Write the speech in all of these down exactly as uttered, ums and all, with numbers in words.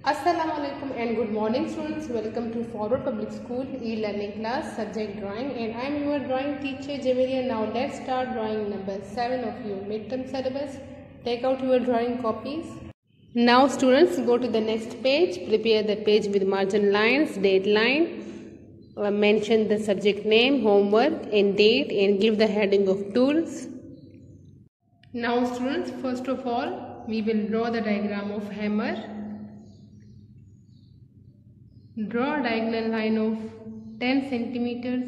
Assalamualaikum and good morning students. Welcome to Forward Public School e-learning class subject drawing, and I am your drawing teacher Jamelia. Now let's start drawing number seven of your midterm syllabus. Take out your drawing copies. Now students, go to the next page. Prepare the page with margin lines, date line, uh, mention the subject name, homework and date, and give the heading of tools. Now students, first of all we will draw the diagram of hammer. Draw a diagonal line of ten centimeters.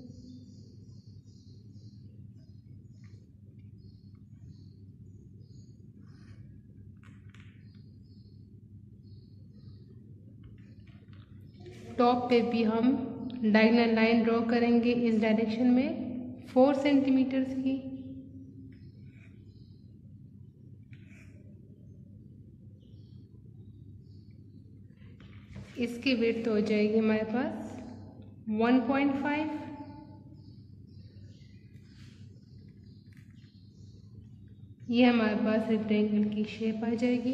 Top पे भी हम diagonal line draw करेंगे इस direction में four centimetres की। इसकी width हो जाएगी हमारे पास वन पॉइंट फाइव। ये हमारे पास रेक्टेंगल की शेप आ जाएगी।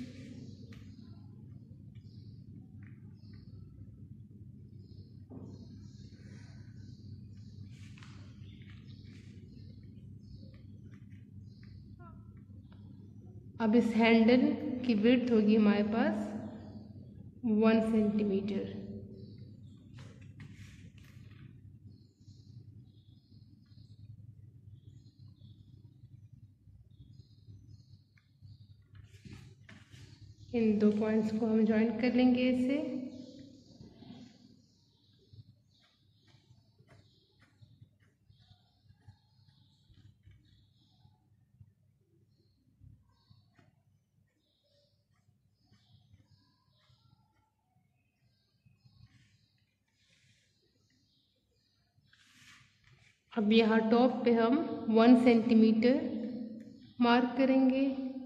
अब इस हैंडल की विड्थ होगी हमारे पास वन सेंटीमीटर। इन दो पॉइंट्स को हम ज्वाइन कर लेंगे इससे। अब यहाँ टॉप पे हम वन सेंटीमीटर मार्क करेंगे।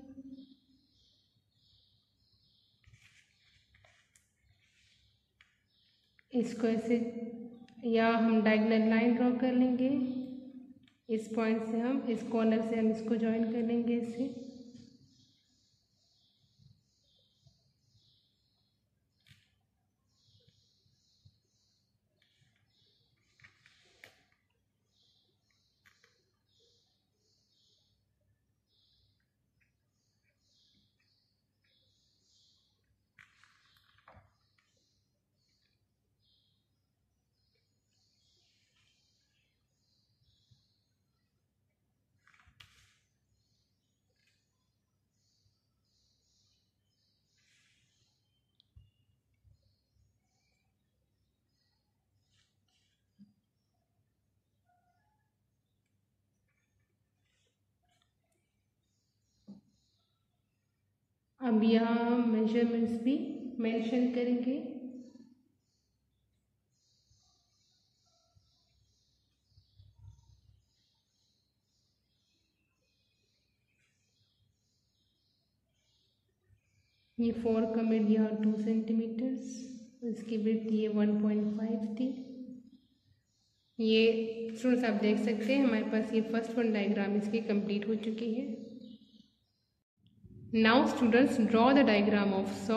इसको ऐसे या हम डायगोनल लाइन ड्रॉ कर लेंगे। इस पॉइंट से हम इस कॉर्नर से हम इसको ज्वाइन कर लेंगे इसे। अब यहाँ हम मेजरमेंट्स भी मेंशन करेंगे। ये फोर का मिड यहाँ टू सेंटीमीटर्स, इसकी विड्थ ये वन पॉइंट फाइव थी। ये स्टूडेंट्स आप देख सकते हैं हमारे पास ये फर्स्ट वन डायग्राम इसकी कंप्लीट हो चुकी है। Now students, draw the diagram of saw.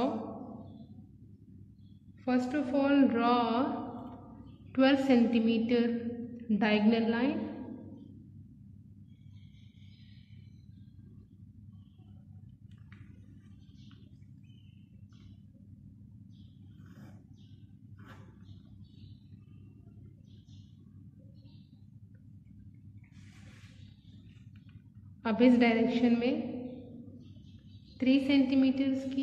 First of all, draw twelve centimeter diagonal line. अब इस डायरेक्शन में थ्री सेंटीमीटर्स की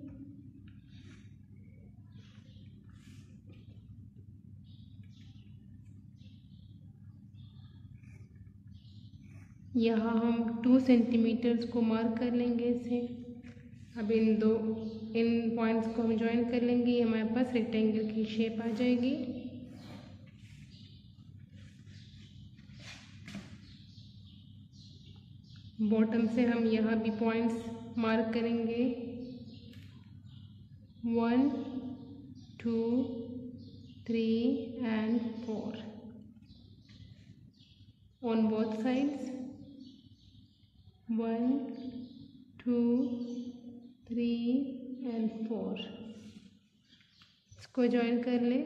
यहाँ हम टू सेंटीमीटर्स को मार्क कर लेंगे इसे। अब इन दो इन पॉइंट्स को हम ज्वाइन कर लेंगे। ये हमारे पास रेक्टेंगल की शेप आ जाएगी। बॉटम से हम यहाँ भी पॉइंट्स मार्क करेंगे one two three and four on both sides. One two three and four, इसको ज्वाइन कर लें।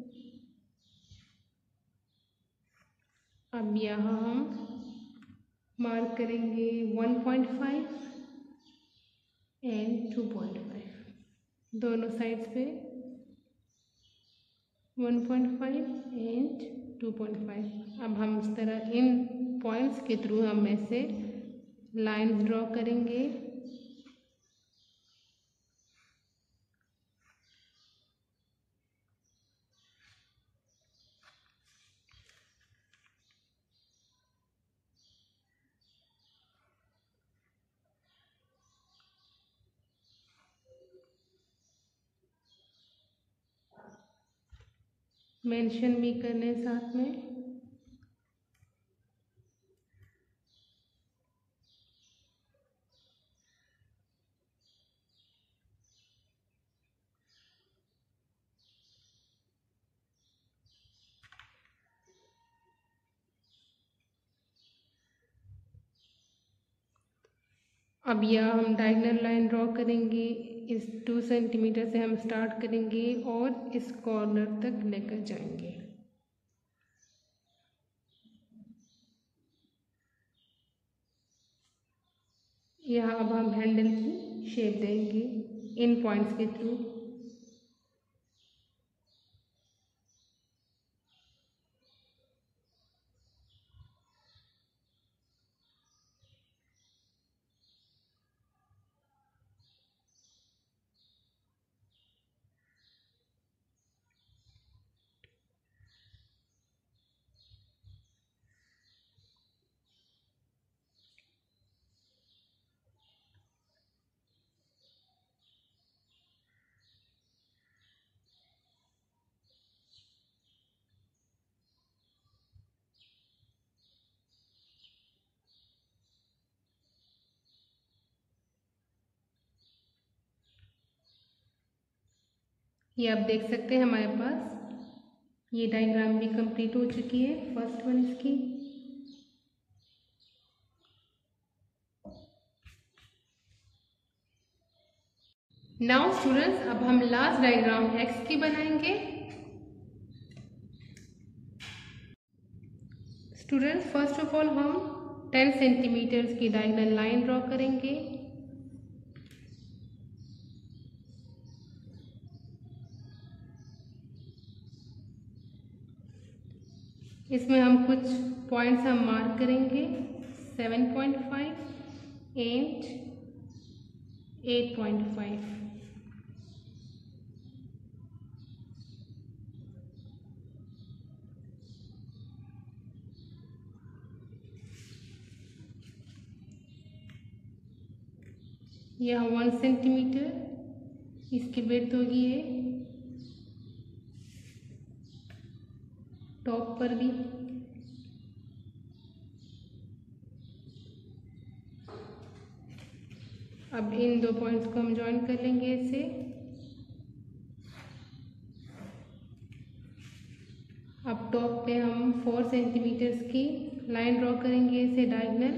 अब यहाँ हम मार्क करेंगे one point five and two point five, दोनों साइड्स पे one point five and two point five. अब हम इस तरह इन पॉइंट्स के थ्रू हम ऐसे लाइंस ड्रॉ करेंगे। मेंशन भी करने साथ में। अब यह हम डायगोनल लाइन ड्रॉ करेंगे। इस टू सेंटीमीटर से हम स्टार्ट करेंगे और इस कॉर्नर तक लेकर जाएंगे। यहाँ अब हम हैंडल की शेप देंगे इन पॉइंट्स के थ्रू। ये आप देख सकते हैं हमारे पास ये डायग्राम भी कंप्लीट हो चुकी है, फर्स्ट वन इसकी। नाउ स्टूडेंट्स, अब हम लास्ट डायग्राम एक्स की बनाएंगे। स्टूडेंट्स, फर्स्ट ऑफ ऑल हम टेन सेंटीमीटर्स की डायगोनल लाइन ड्रॉ करेंगे। इसमें हम कुछ पॉइंट्स हम मार्क करेंगे, seven point five and eight point five. यह वन सेंटीमीटर इसकी विड्थ होगी है, टॉप पर भी। अब इन दो पॉइंट्स को हम ज्वाइन कर लेंगे ऐसे। अब टॉप पे हम फोर सेंटीमीटर्स की लाइन ड्रॉ करेंगे ऐसे डायगोनल।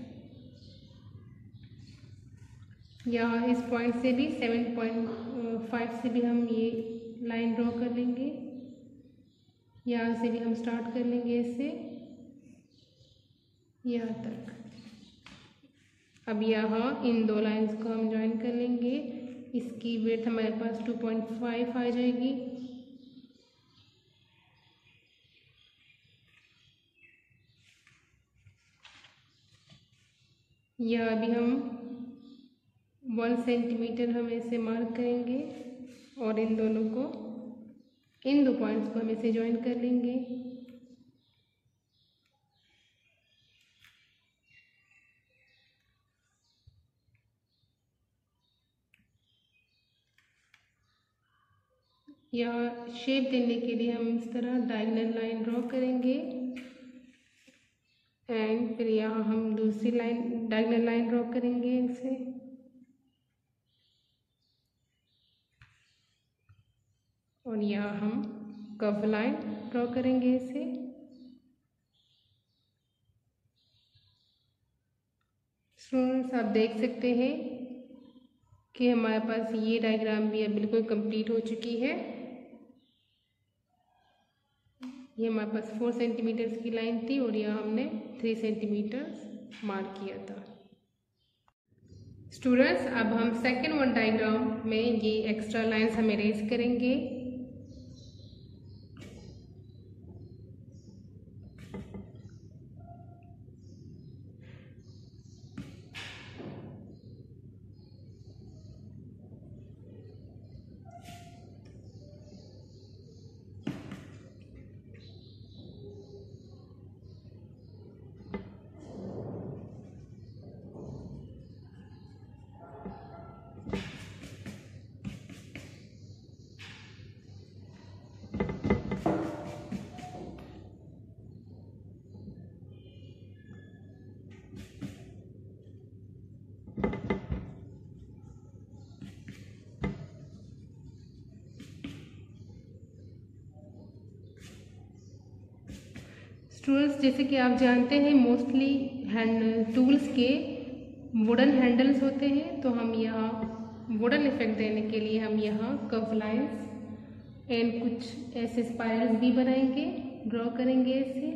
यहाँ इस पॉइंट से भी सेवन पॉइंट फाइव से भी हम ये लाइन ड्रॉ कर लेंगे। यहाँ से भी हम स्टार्ट कर लेंगे ऐसे यहाँ तक। अब यहाँ इन दो लाइंस को हम ज्वाइन कर लेंगे। इसकी विड्थ हमारे पास टू पॉइंट फाइव आ जाएगी। यह अभी हम वन सेंटीमीटर हम ऐसे मार्क करेंगे और इन दोनों को, इन दो पॉइंट्स को हम ऐसे ज्वाइन कर लेंगे। यहाँ शेप देने के लिए हम इस तरह डायगोनल लाइन ड्रॉ करेंगे एंड फिर यहाँ हम दूसरी लाइन डायगोनल लाइन ड्रॉ करेंगे इसे। और यहाँ हम कर्व लाइन ड्रॉ करेंगे इसे। स्टूडेंट्स, आप देख सकते हैं कि हमारे पास ये डायग्राम भी अब बिल्कुल कंप्लीट हो चुकी है। ये हमारे पास फोर सेंटीमीटर्स की लाइन थी और यहाँ हमने थ्री सेंटीमीटर्स मार्क किया था। स्टूडेंट्स, अब हम सेकेंड वन डायग्राम में ये एक्स्ट्रा लाइंस हम इरेज करेंगे। स्टूडेंट्स, जैसे कि आप जानते हैं मोस्टली हैंड टूल्स के वुडन हैंडल्स होते हैं, तो हम यहाँ वुडन इफेक्ट देने के लिए हम यहाँ कर्व लाइंस एंड कुछ ऐसे स्पाइरल्स भी बनाएंगे, ड्रॉ करेंगे ऐसे।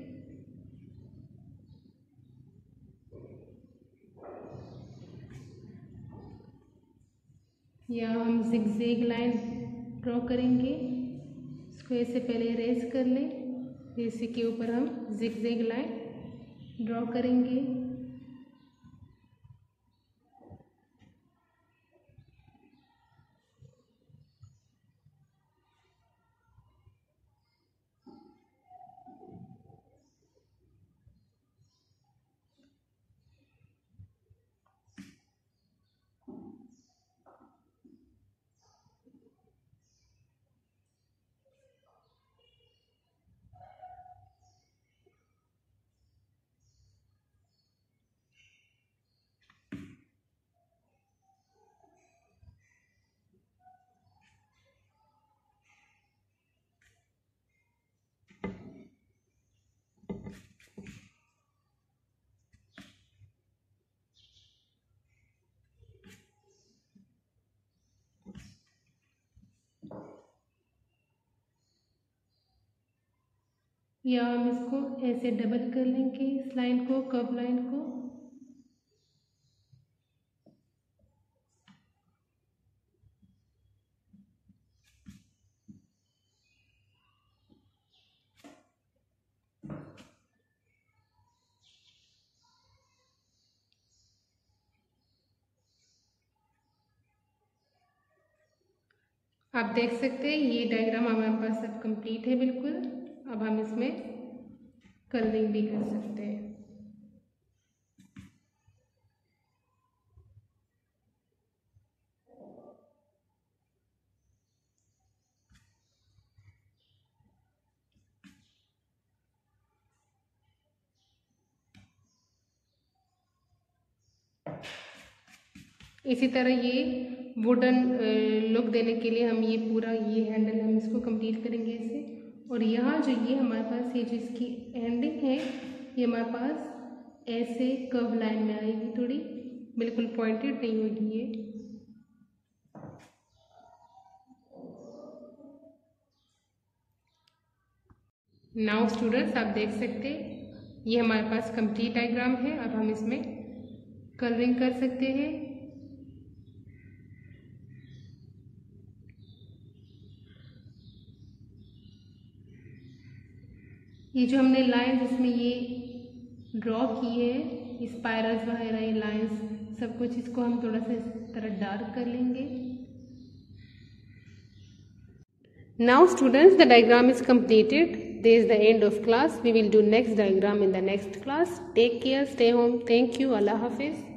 यहाँ हम जिगजैग लाइन ड्रॉ करेंगे, इसको ऐसे पहले इरेज कर लें, इसी के ऊपर हम जिगजैग लाइन ड्रॉ करेंगे। या हम इसको ऐसे डबल कर लेंगे इस लाइन को, कर्व लाइन को। आप देख सकते हैं ये डायग्राम हमारे पास सब कंप्लीट है बिल्कुल। अब हम इसमें कलरिंग भी कर सकते हैं। इसी तरह ये वुडन लुक देने के लिए हम ये पूरा ये हैंडल हम इसको कंप्लीट करेंगे ऐसे। और यहाँ जो ये हमारे पास ये जो इसकी एंडिंग है ये हमारे पास ऐसे कर्व लाइन में आएगी, थोड़ी बिल्कुल पॉइंटेड नहीं होगी ये। नाउ स्टूडेंट्स, आप देख सकते हैं ये हमारे पास कंप्लीट डायग्राम है। अब हम इसमें कलरिंग कर सकते हैं। ये जो हमने लाइन जिसमें ये ड्रॉ की है, स्पाइरल्स वगैरह, ये लाइंस सब कुछ, इसको हम थोड़ा सा इस तरह डार्क कर लेंगे। Now students, the diagram is completed. This is the end of class. We will do next diagram in the next class. Take care, stay home. Thank you. Allah Hafiz.